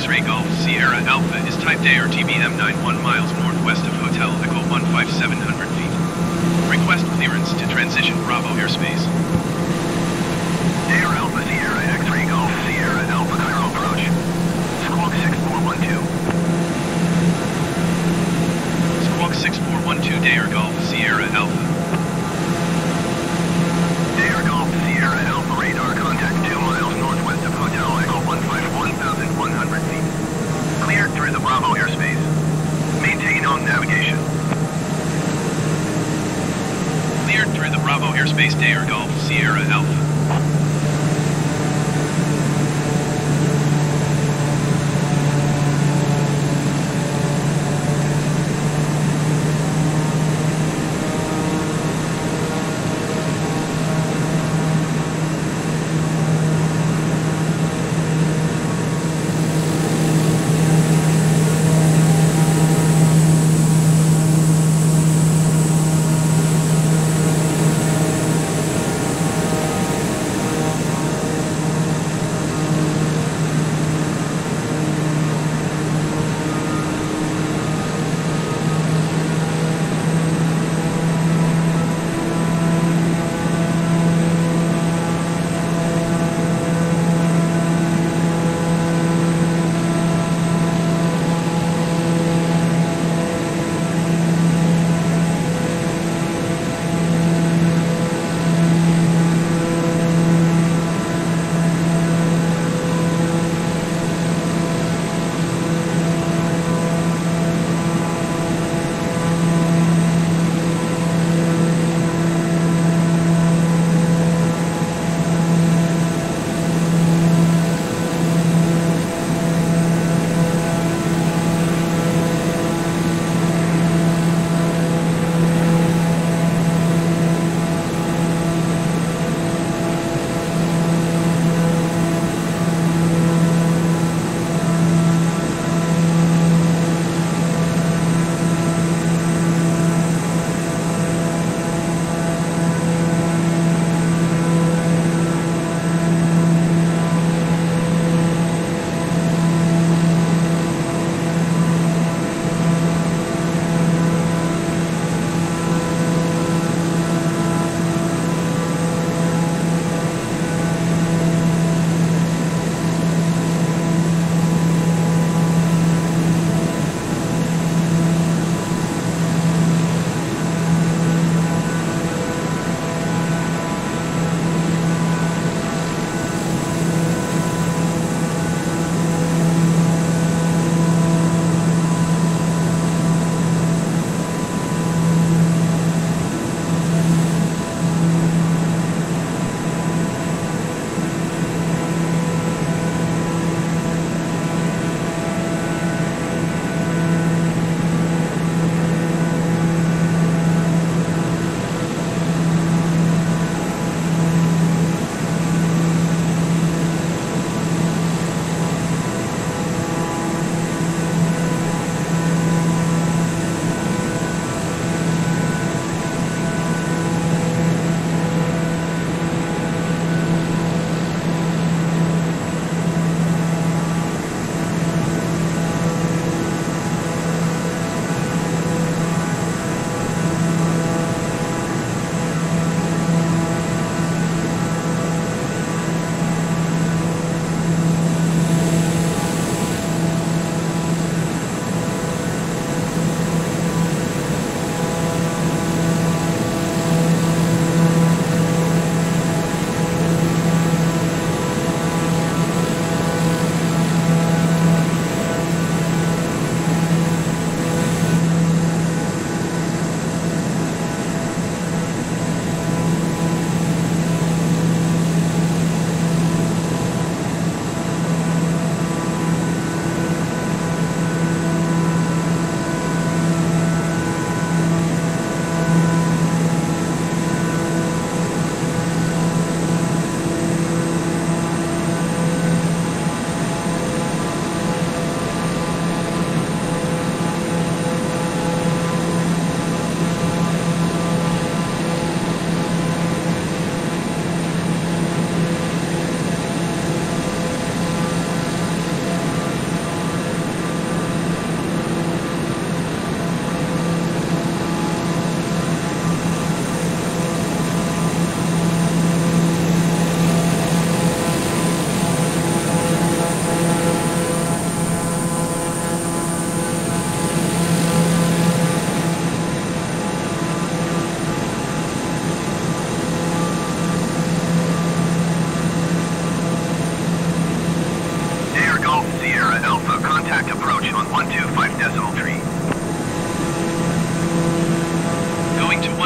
X-Ray Golf Sierra Alpha is type day or TBM 91 miles northwest of Hotel Echo 15700 feet. Request clearance to transition Bravo airspace. Day or Alpha Sierra X-Ray Golf Sierra Alpha Cairo approach. Squawk 6412. Squawk 6412 Day or Golf Sierra Alpha. Day or Golf Sierra Alpha radar contact 2 miles northwest of Hotel Echo 15100 feet. Cleared through the Bravo airspace. Maintain on navigation. Cleared through the Bravo airspace Day or Golf Sierra Alpha.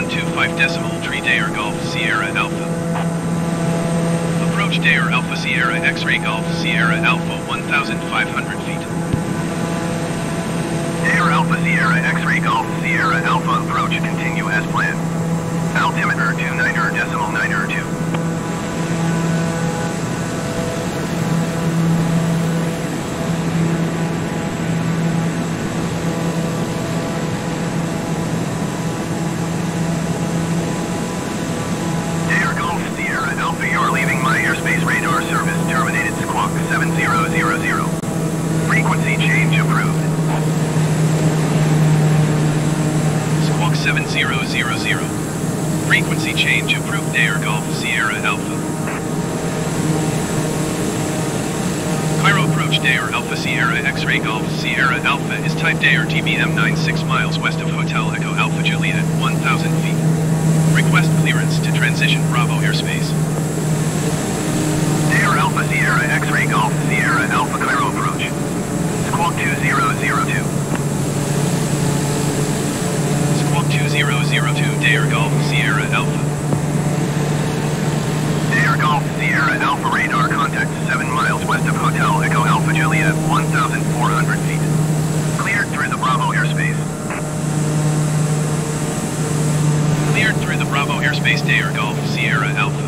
125.3 Dair Golf Sierra Alpha. Approach Dair Alpha Sierra X-Ray Golf Sierra Alpha 1,500 feet. Dair Alpha Sierra X-Ray Golf Sierra Alpha approach continue as planned. Altimeter 29.92. Frequency change approved. Squawk 7000. Frequency change approved Dair Golf Sierra Alpha. Cairo approach Dair Alpha Sierra X-Ray Golf Sierra Alpha is type Dair TBM 96 miles west of Hotel Echo Alpha Juliet 1,000 feet. Request clearance to transition Bravo airspace. Dair Alpha Sierra X-Ray Golf Sierra Alpha Cairo approach. Squawk 2002. Squawk 2002 Dair Golf Sierra Alpha. Dair Golf Sierra Alpha radar contact 7 miles west of Hotel Echo Alpha Juliet 1,400 feet. Cleared through the Bravo airspace. Cleared through the Bravo airspace Dair Golf Sierra Alpha.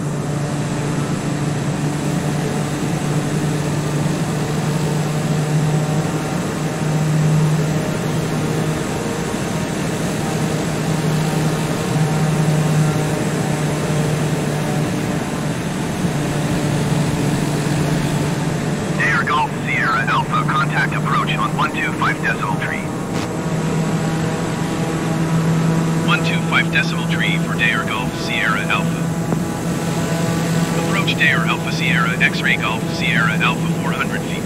Contact approach on 125.3. 125.3 for Dair Golf Sierra Alpha. Approach Dair Alpha Sierra X-Ray Golf Sierra Alpha 400 feet.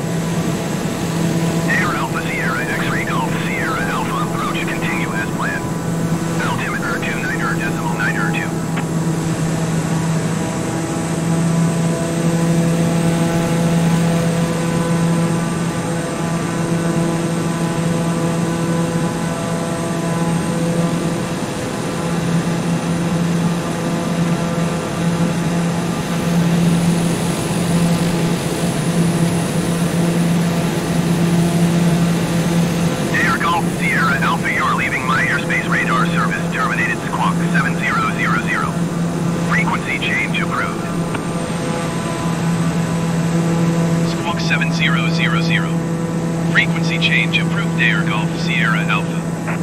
Dair Alpha Sierra X-Ray Golf Sierra Alpha approach continue as planned. Altimeter 29.92. Frequency change approved. Squawk 7000. Frequency change approved Dair Golf Sierra Alpha.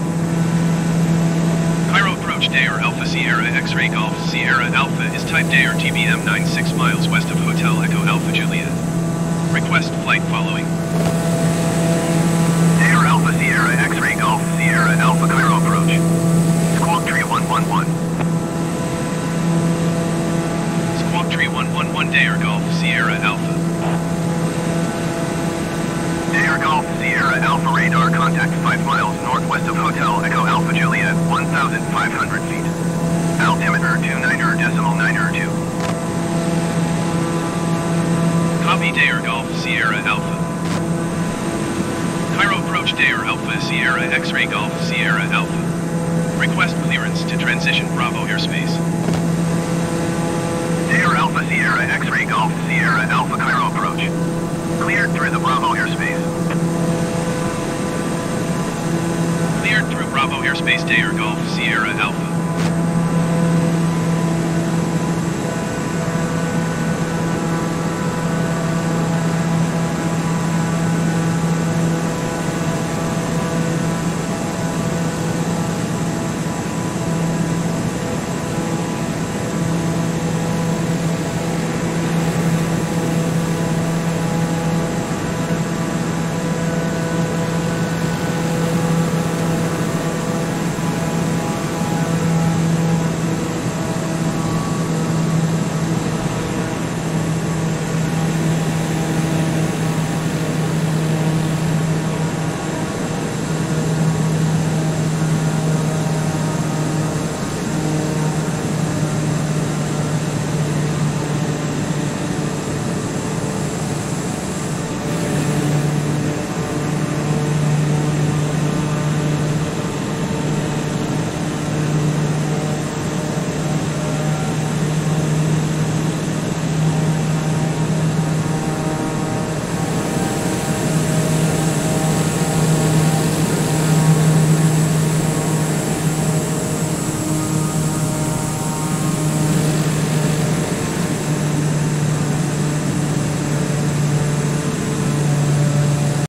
Cairo approach Dair Alpha Sierra X-Ray Golf Sierra Alpha is type Dair TBM 96 miles west of Hotel Echo Alpha Juliet. Request flight following. Dair Alpha Sierra X-Ray Golf Sierra Alpha Cairo approach. Squawk 3111. Squawk 3111 Dair Golf Sierra Alpha. Dair Golf Sierra Alpha radar contact 5 miles northwest of Hotel Echo Alpha Juliet 1,500 feet. Altimeter 29.92. Copy Dair Golf Sierra Alpha. Cairo approach Dair Alpha Sierra X-Ray Golf Sierra Alpha. Request clearance to transition Bravo airspace. Dair Alpha Sierra X-Ray Golf Sierra Alpha Cairo approach. Cleared through the Bravo airspace. Cleared through Bravo airspace Dair Golf Sierra Alpha.